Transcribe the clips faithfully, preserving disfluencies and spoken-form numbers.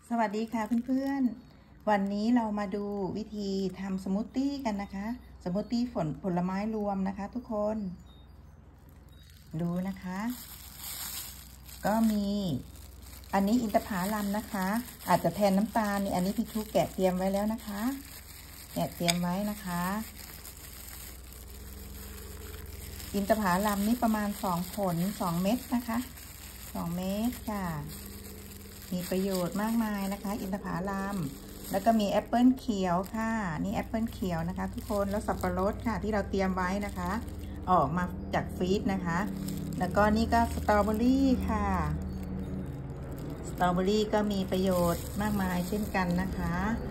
สวัสดีค่ะเพื่อนๆวันนี้เรามาดูวิธีทำสมูทตี้กันนะคะสมูทตี้ผลผลไม้รวมนะคะทุกคนดูนะคะก็มีอันนี้อินทผลัมนะคะอาจจะแทนน้ำตาลนี่อันนี้พี่ทุกแกะเตรียมไว้แล้วนะคะแกะเตรียมไว้นะคะอินทผลัมนี่ประมาณสองผลสองเม็ดนะคะสองเม็ดค่ะมีประโยชน์มากมายนะคะอินทผลัมแล้วก็มีแอปเปิลเขียวค่ะนี่แอปเปิลเขียวนะคะทุกคนแล้วสับปะรดค่ะที่เราเตรียมไว้นะคะออกมาจากฟรีซนะคะแล้วก็นี่ก็สตรอเบอรี่ค่ะสตรอเบอรี่ก็มีประโยชน์มากมายเช่นกันนะคะ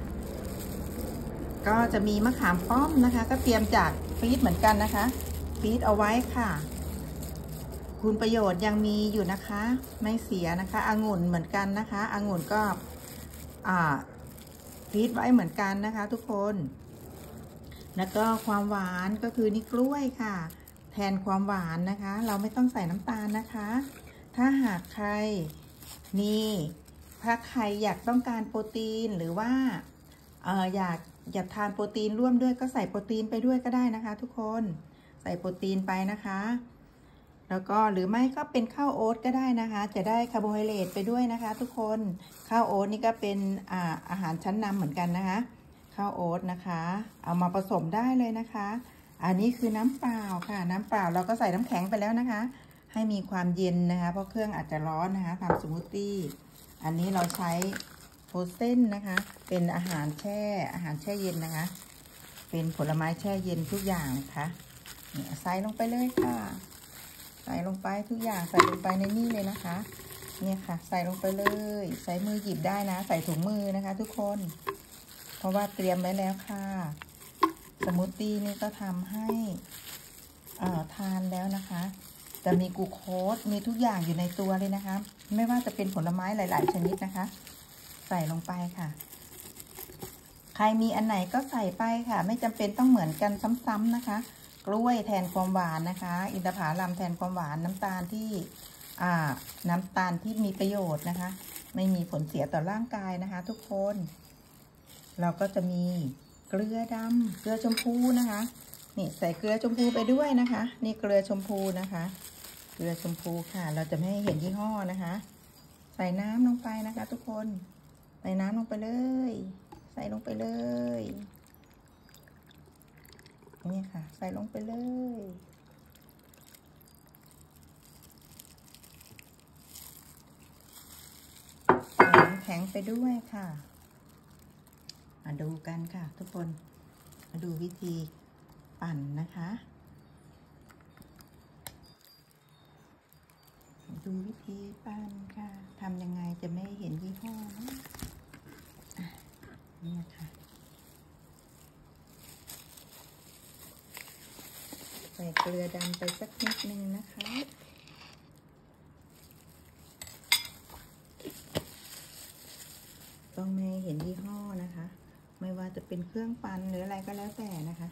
ก็จะมีมะขามป้อมนะคะก็เตรียมจากฟรีซเหมือนกันนะคะฟรีซเอาไว้ค่ะคุณประโยชน์ยังมีอยู่นะคะไม่เสียนะคะองุ่นเหมือนกันนะคะองุ่นก็อ่าฟรีซไว้เหมือนกันนะคะทุกคนแล้วก็ความหวานก็คือนี่กล้วยค่ะแทนความหวานนะคะเราไม่ต้องใส่น้ำตาลนะคะถ้าหากใครนี่ถ้าใครอยากต้องการโปรตีนหรือว่าเอออยากอยากทานโปรตีนร่วมด้วยก็ใส่โปรตีนไปด้วยก็ได้นะคะทุกคนใส่โปรตีนไปนะคะแล้วก็หรือไม่ก็เป็นข้าวโอ๊ตก็ได้นะคะจะได้คาร์โบไฮเดรตไปด้วยนะคะทุกคนข้าวโอ๊ตนี่ก็เป็นอ่าอาหารชั้นนำเหมือนกันนะคะข้าวโอ๊ตนะคะเอามาผสมได้เลยนะคะอันนี้คือน้ำเปล่าค่ะน้ำเปล่าเราก็ใส่น้ำแข็งไปแล้วนะคะให้มีความเย็นนะคะเพราะเครื่องอาจจะร้อนนะคะทำสมูทตี้อันนี้เราใช้โฟรเซนนะคะเป็นอาหารแช่อาหารแช่เย็นนะคะเป็นผลไม้แช่เย็นทุกอย่างนะคะใส่ลงไปเลยค่ะใส่ลงไปทุกอย่างใส่ลงไปในนี่เลยนะคะเนี่ยค่ะใส่ลงไปเลยใส่มือหยิบได้นะใส่ถุงมือนะคะทุกคนเพราะว่าเตรียมไว้แล้วค่ะสมูทตี้นี่ก็ทำให้อ่าทานแล้วนะคะจะมีกลูโคสมีทุกอย่างอยู่ในตัวเลยนะคะไม่ว่าจะเป็นผลไม้หลายๆชนิดนะคะใส่ลงไปค่ะใครมีอันไหนก็ใส่ไปค่ะไม่จำเป็นต้องเหมือนกันซ้ำๆนะคะกล้วยแทนความหวานนะคะอินทผลัมแทนความหวานน้ำตาลที่อ่าน้ำตาลที่มีประโยชน์นะคะไม่มีผลเสียต่อร่างกายนะคะทุกคนเราก็จะมีเกลือดำเกลือชมพูนะคะนี่ใส่เกลือชมพูไปด้วยนะคะนี่เกลือชมพูนะคะเกลือชมพูค่ะเราจะไม่ให้เห็นยี่ห้อนะคะใส่น้ำลงไปนะคะทุกคนใส่น้ำลงไปเลยใส่ลงไปเลยนี่ค่ะใส่ลงไปเลยใส่น้ำแข็งไปด้วยค่ะมาดูกันค่ะทุกคนมาดูวิธีปั่นนะคะดูวิธีปั่นค่ะทำยังไงจะไม่เห็นยี่ห้อนะนี่ค่ะใส่เกลือดำไปสักนิดนึงนะคะต้องไม่เห็นยี่ห้อนะคะไม่ว่าจะเป็นเครื่องปั่นหรืออะไรก็แล้วแต่นะคะ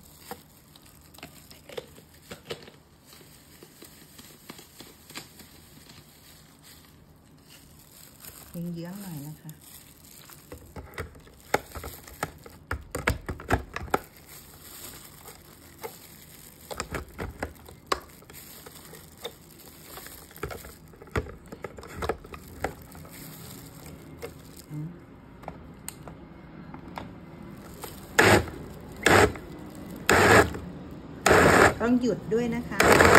เยื้องๆหน่อยนะคะต้องหยุดด้วยนะคะ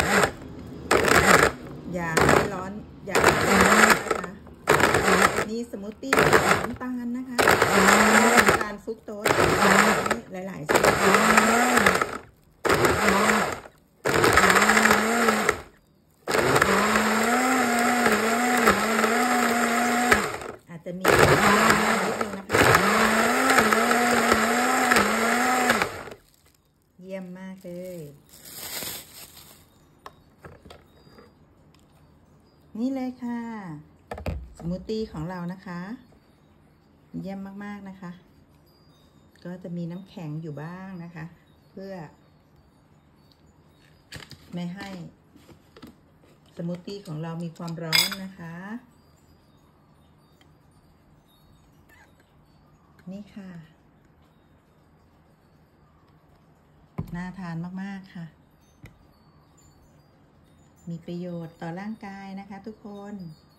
อย่าให้ร้อนอย่าให้ร้อนนะคะนี่สมูทตี้น้ำตาลนะคะน้ำตาลฟรุกโตสหลายๆชนิดอาจจะมีนิดนึงนะคะเยี่ยมมากเลยนี่เลยค่ะสมูทตี้ของเรานะคะเยี่ยมมากๆนะคะก็จะมีน้ำแข็งอยู่บ้างนะคะเพื่อไม่ให้สมูทตี้ของเรามีความร้อนนะคะนี่ค่ะน่าทานมากๆค่ะมีประโยชน์ต่อร่างกายนะคะทุกคน